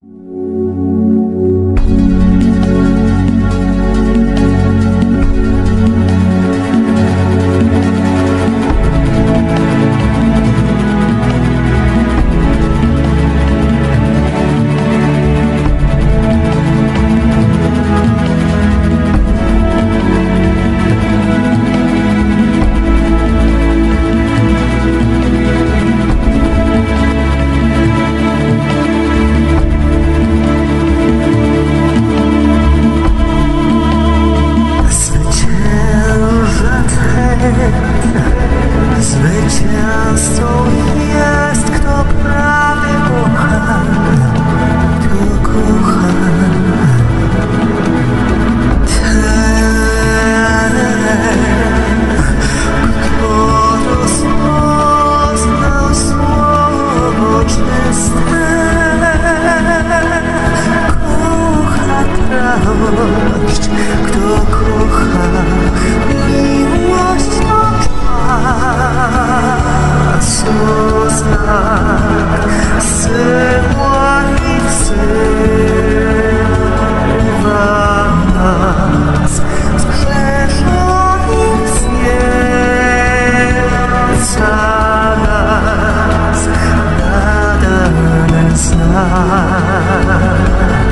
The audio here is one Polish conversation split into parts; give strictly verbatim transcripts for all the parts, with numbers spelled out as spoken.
Zwycięzcą jest, kto prawie kocha, kto kocha. Ten, kto rozpoznał słowo czyste, kocha prawość, kto kocha miłość. Co znak syła ich wzywa nas, zgrzesza ich serca nas, nadany znak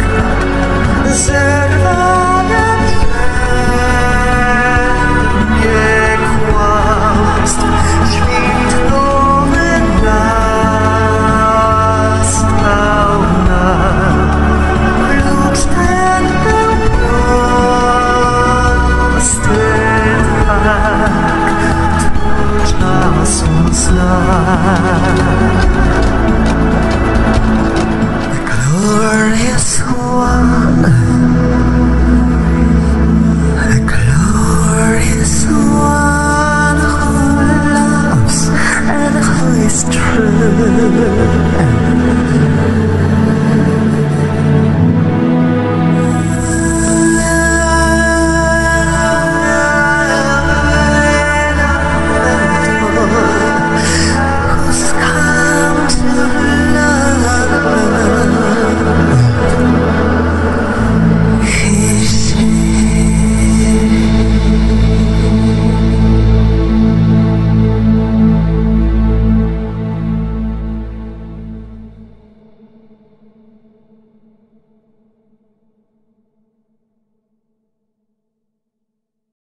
zerwania wszędzie kłamstw. The glorious one, the glorious one who loves and who is true.